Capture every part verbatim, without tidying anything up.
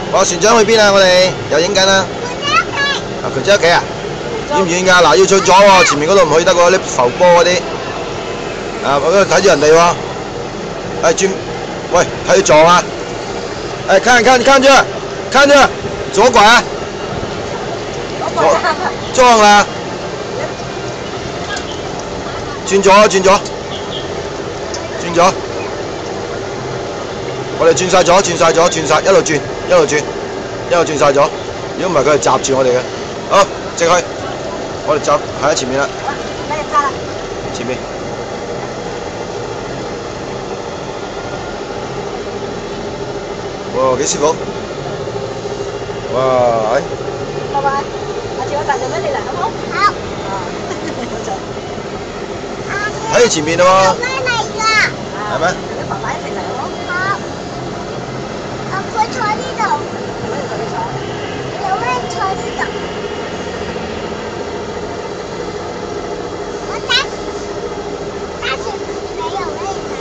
哇！船長去邊啊？我哋又影緊啦。啊，佢姐屋企啊？遠唔遠㗎？嗱，要去左喎，前面嗰度唔去得喎，啲浮波嗰啲。啊，我嗰度睇住人哋喎。誒轉，喂，睇住撞啊！誒，看看看着，看着，左拐啊！左撞啦！轉左，轉左，轉左。我哋轉晒咗，轉晒咗，轉晒，一路轉，一路轉，一路轉晒咗。如果唔係，佢係閘住我哋嘅。好，直去。我哋走喺前面啦。前面。哇，幾舒服！哇，哎。 拜拜。下次我帶咗俾你嚟，好唔好？好。 喺前面咯喎。 做咩嚟㗎？ 係咩？ 同爸爸一齊嚟好唔好？好。佢坐呢度。有咩坐？有咩坐呢度？我打打住你有咩睇？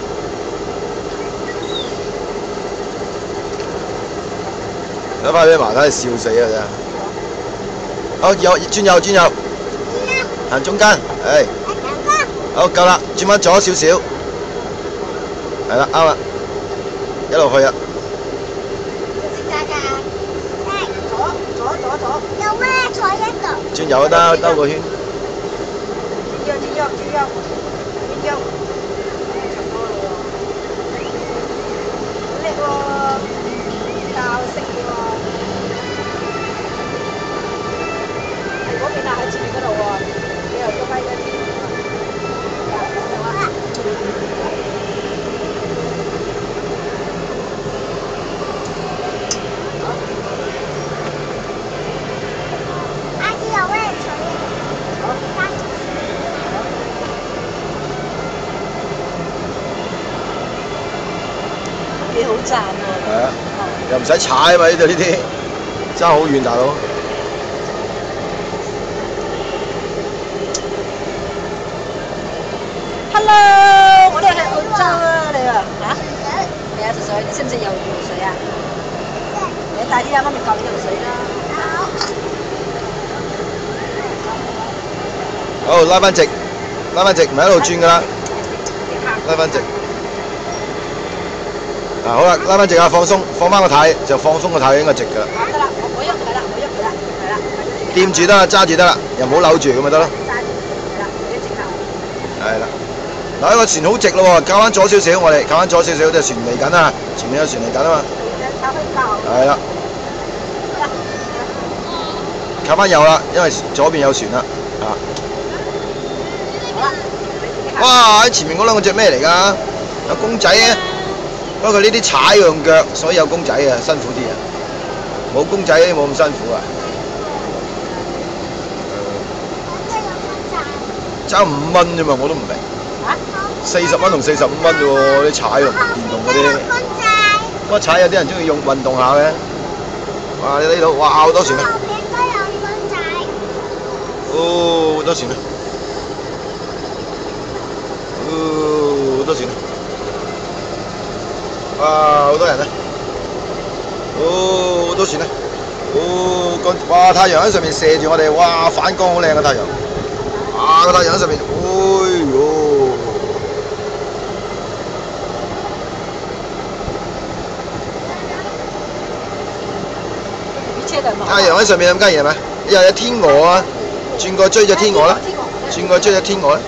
睇翻啲麻太笑死啊！真係。好，右轉右轉右。行中間，誒。好，夠啦，轉翻左少少。係啦，啱啦，一路去啊。 左左左左。有咩坐一度？ 轉右都得，兜個圈。 轉右轉右轉右轉右。差唔多啦喎。好叻喎，教識喎。喺嗰邊啊，喺前面嗰度喎，你又要揮嗰啲。幾好賺喎！ 係啊，又唔使踩啊嘛！呢度呢啲爭好遠，大佬。 Hello， 我哋喺澳洲啊，你啊嚇？係啊，水水，你識唔識游游水啊？你帶啲阿媽咪教你游水啦。 好，拉翻直，拉翻直，唔係一路轉㗎啦。拉翻直。嗱，好啦，拉翻直啊，放鬆，放翻個軚，就放鬆個軚應該直㗎啦。 得啦，我我喐係啦，我喐佢啦，係啦。 掂住得啦，揸住得啦，又唔好扭住咁咪得咯。 揸住，係啦，你直頭。 係啦，嗱，呢個船好直咯喎，靠翻左少少，我哋靠翻左少少，隻船嚟緊啊，前面有船嚟緊啊嘛。係啦。靠翻右啦，因為左邊有船啦，啊。哇！喺前面嗰兩個隻咩嚟㗎？有公仔嘅。不過呢啲踩用腳，所以有公仔啊，辛苦啲啊。冇公仔冇咁辛苦啊。爭五蚊啫嘛，我都唔明。四十蚊同四十五蚊啫喎，啲踩用電動嗰啲。不過踩有啲人中意用運動下嘅。哇！你呢度哇好多船啊！哦，好多船啊！哦，好多船啊！哇！好多人啊！哦，好多船啊！哦，個哇太陽喺上面射住我哋，哇反光好靚嘅太陽。哇個太陽喺上面，哎呦！太陽喺上面咁梗係咪？又有天鵝啊！轉過追隻天鵝啦，轉過追隻天鵝啦。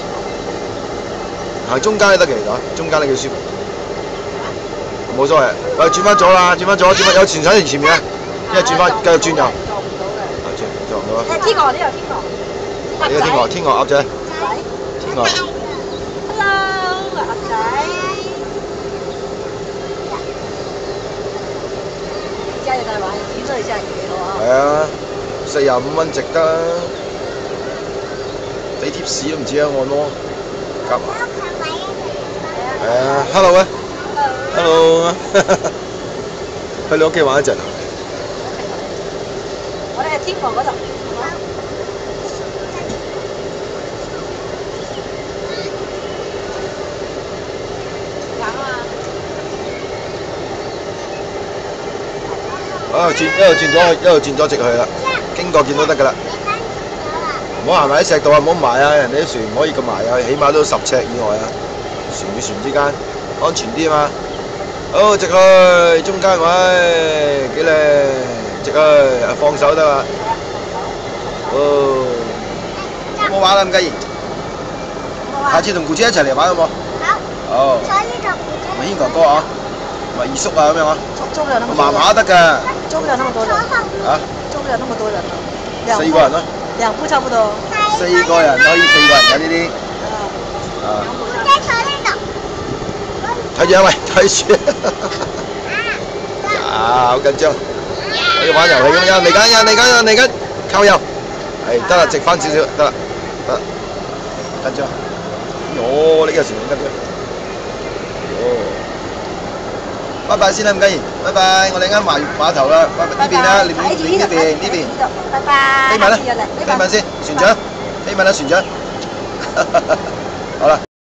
行中間都得嘅，其實中間都幾舒服。冇所謂，喂，轉翻左啦，轉翻左，轉翻有船喺前面啊，因為轉翻繼續轉右。 做唔到嘅。 啊，轉做唔到啊！ 誒，天鵝呢度天鵝。 呢個天鵝，天鵝鴨仔。天鵝。 Hello， 鴨仔。而家又大玩，點咗你真係幾好啊！ 係啊，四廿五蚊值得，俾貼士都唔止啊，按摩夾埋。係啊 ，hello 啊！hello， 去你屋企玩一陣。 我哋喺天鵝嗰度。揀啊！ 啊，轉一路轉咗去，一路轉咗直去啦。經過見都得㗎啦。唔好行埋喺石度啊！唔好埋啊！人哋啲船唔可以咁埋啊，起碼都十尺以外啊。船與船之間安全啲啊嘛。好，直去中間位，幾靚！直去，放手得啦。哦，好唔好玩啊？咁嘉怡？下次同姑姐一齊嚟玩好冇？好。好。咪軒哥哥啊，咪二叔啊咁樣啊。 坐不了那麼多麻人。 麻得㗎。 坐不了那麼多人。 啊？ 坐不了那麼多人了。 四個人咯。 兩部差不多。 四個人可以四個人嘅呢啲。啊。睇住啊喂，睇住。啊，好緊張。可以玩遊戲咁樣，嚟緊呀，嚟緊呀，嚟緊，靠右。係得啦，直翻少少，得啦，得。緊張。哦，呢個船緊張。哦。拜拜先啦，唔緊要，拜拜，我哋啱埋碼頭啦，拜拜呢邊啦，呢邊呢邊呢邊。 拜拜。 飛吻啦，飛吻先，船長，飛吻啦，船長。好啦。